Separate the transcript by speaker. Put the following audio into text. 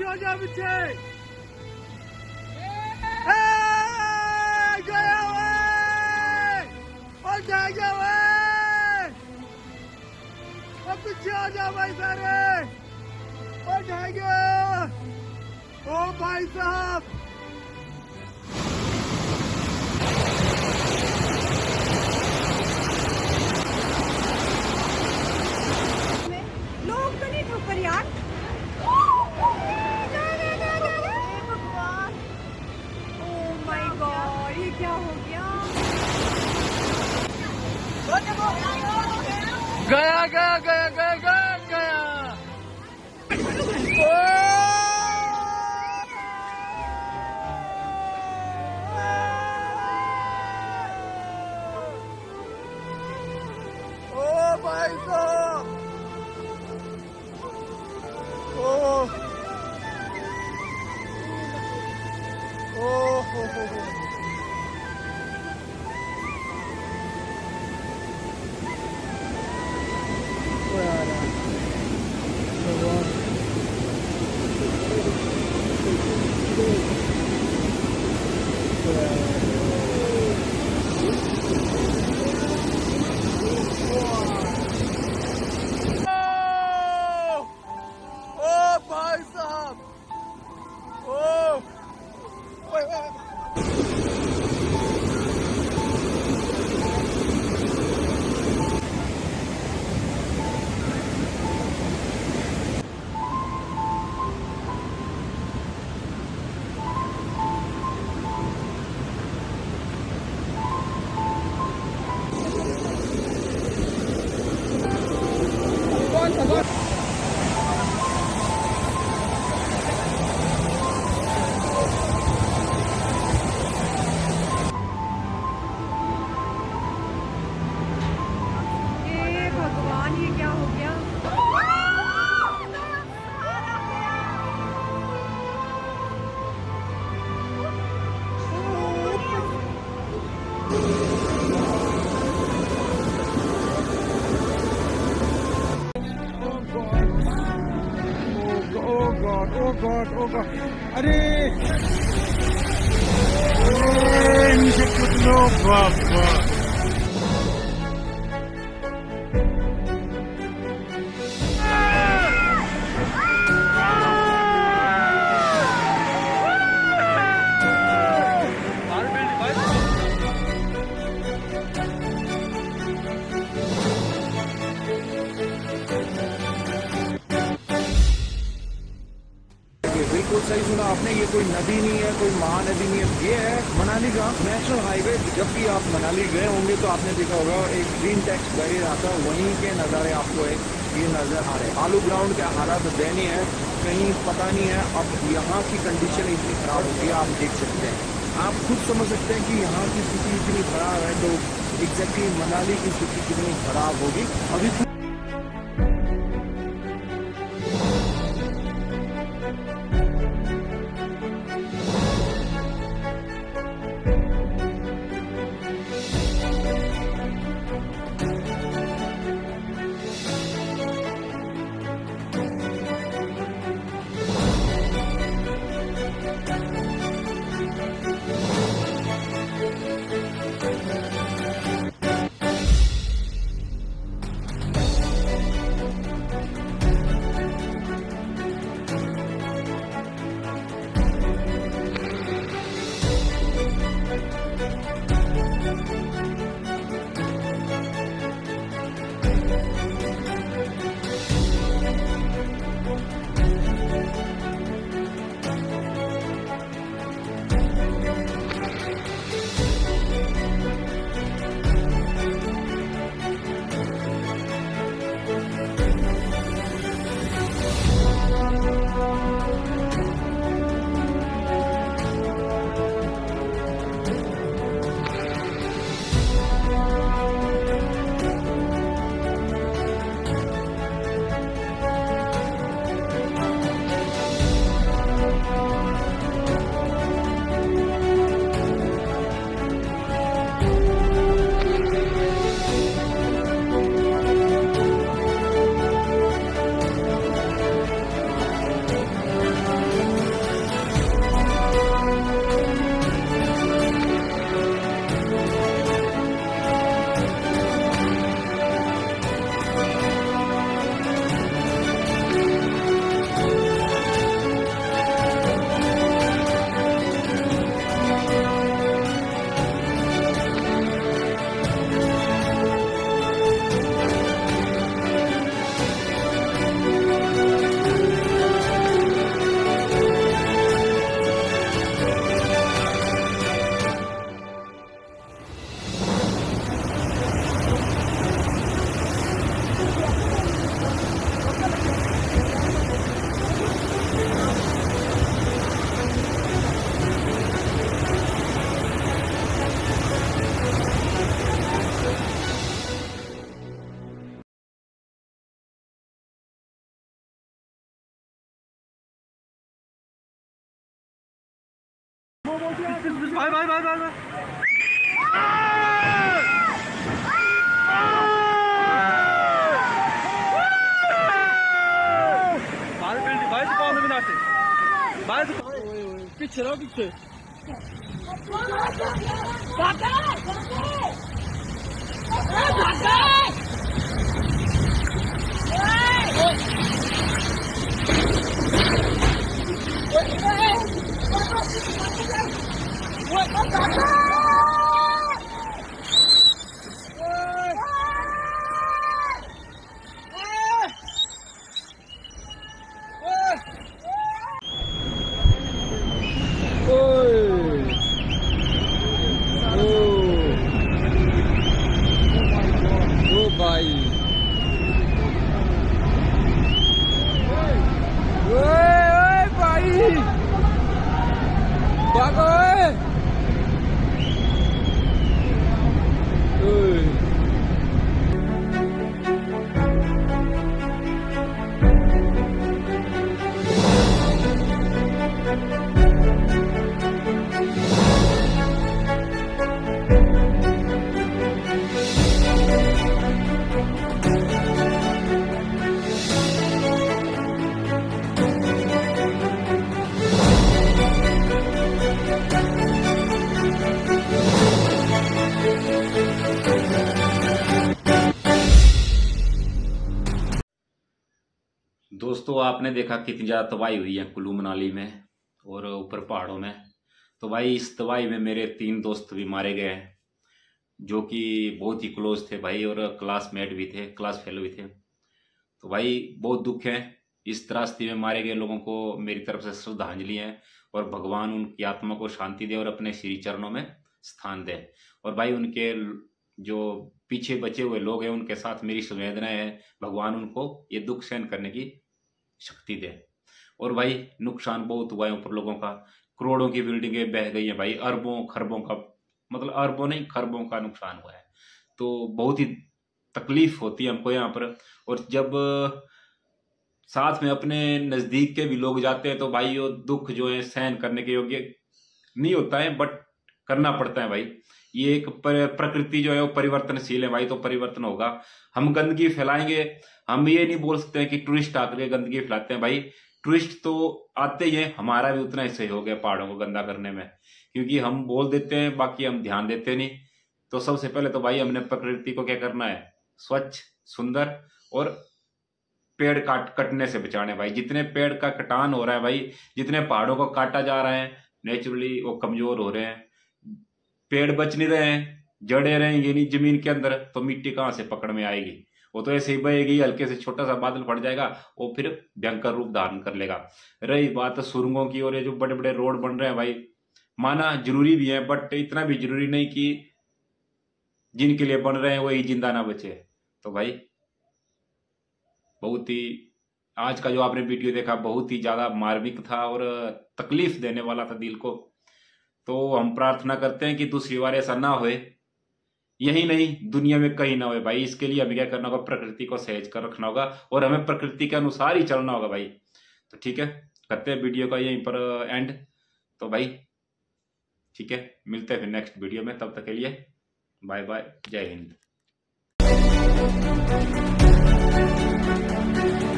Speaker 1: हो जाओ पीछे। गया हुए और जाएगा हुए। अब पीछे हो जाओ भाई सारे और जाएगा। ओ भाई साहब
Speaker 2: लोग तो नहीं ठोकर यार। भगवान, ओह माय गॉड, ये क्या हो गया?
Speaker 1: गया गया गया गया गया गया। ओ भाई साहब ओ हो। भाई साहब ओ
Speaker 2: भगवान, ये क्या हो गया?
Speaker 1: Oh God. अरे नीचे कूद लो बाबा। बिल्कुल सही सुना आपने, ये कोई नदी नहीं है, कोई महानदी नहीं है, ये है मनाली का नेशनल हाईवे। जब भी आप मनाली गए होंगे तो आपने देखा होगा एक ग्रीन टैक्स बैरियर आता है, वहीं के नज़ारे आपको ये नजर आ रहे हैं। आलू ग्राउंड के हालात दयनीय है, कहीं पता नहीं है अब यहाँ की कंडीशन इतनी खराब होगी। आप देख सकते हैं, आप खुद समझ सकते हैं कि यहाँ की स्थिति इतनी खराब है तो एग्जैक्टली मनाली की स्थिति कितनी खराब होगी। अभी
Speaker 3: भाई भाई भाई भाई भाई से कौन बनाते भाई से पीछे रहो पीछे भाई भाई भागो
Speaker 4: दोस्तों आपने देखा कितनी ज़्यादा तबाही हुई है कुल्लू मनाली में और ऊपर पहाड़ों में। तो भाई इस तबाही में मेरे 3 दोस्त भी मारे गए हैं जो कि बहुत ही क्लोज थे भाई और क्लासमेट भी थे, क्लास फेलो भी थे। तो भाई बहुत दुख है, इस त्रासदी में मारे गए लोगों को मेरी तरफ से श्रद्धांजलि है और भगवान उनकी आत्मा को शांति दे और अपने श्री चरणों में स्थान दे। और भाई उनके जो पीछे बचे हुए लोग हैं उनके साथ मेरी संवेदनाएं है, भगवान उनको ये दुख सहन करने की शक्ति दे। और भाई नुकसान बहुत हुआ है ऊपर लोगों का, करोड़ों की बिल्डिंगें बह गई हैं भाई, अरबों खरबों का, मतलब अरबों नहीं खरबों का नुकसान हुआ है। तो बहुत ही तकलीफ होती है हमको यहाँ पर। और जब साथ में अपने नजदीक के भी लोग जाते हैं तो भाई वो दुख जो है सहन करने के योग्य नहीं होता है, बट करना पड़ता है भाई। ये एक प्रकृति जो है वो परिवर्तनशील है भाई, तो परिवर्तन होगा। हम गंदगी फैलाएंगे, हम ये नहीं बोल सकते हैं कि टूरिस्ट आकर गंदगी फैलाते हैं भाई, टूरिस्ट तो आते ही है, हमारा भी उतना ही सहयोग है पहाड़ों को गंदा करने में, क्योंकि हम बोल देते हैं बाकी हम ध्यान देते नहीं। तो सबसे पहले तो भाई हमने प्रकृति को क्या करना है, स्वच्छ सुंदर और पेड़ कटने से बचाने भाई। जितने पेड़ का कटान हो रहा है भाई, जितने पहाड़ों को काटा जा रहा है, नेचुरली वो कमजोर हो रहे हैं, पेड़ बच नहीं रहे हैं, जड़े रहेंगे नहीं जमीन के अंदर तो मिट्टी कहाँ से पकड़ में आएगी, वो तो ऐसे ही बहेगी, हल्के से छोटा सा बादल पड़ जाएगा वो फिर भयंकर रूप धारण कर लेगा। रही बात सुरंगों की और ये जो बड़े बड़े रोड बन रहे हैं भाई, माना जरूरी भी है बट इतना भी जरूरी नहीं कि जिनके लिए बन रहे हैं वही जिंदा ना बचे। तो भाई बहुत ही आज का जो आपने वीडियो देखा बहुत ही ज्यादा मार्मिक था और तकलीफ देने वाला था दिल को। तो हम प्रार्थना करते हैं कि दूसरी बार ऐसा ना होए, यही नहीं दुनिया में कहीं ना होए भाई। इसके लिए हमें क्या करना होगा, प्रकृति को सहेज कर रखना होगा और हमें प्रकृति के अनुसार ही चलना होगा भाई। तो ठीक है, करते हैं वीडियो का यहीं पर एंड। तो भाई ठीक है, मिलते हैं फिर नेक्स्ट वीडियो में, तब तक के लिए बाय बाय, जय हिंद।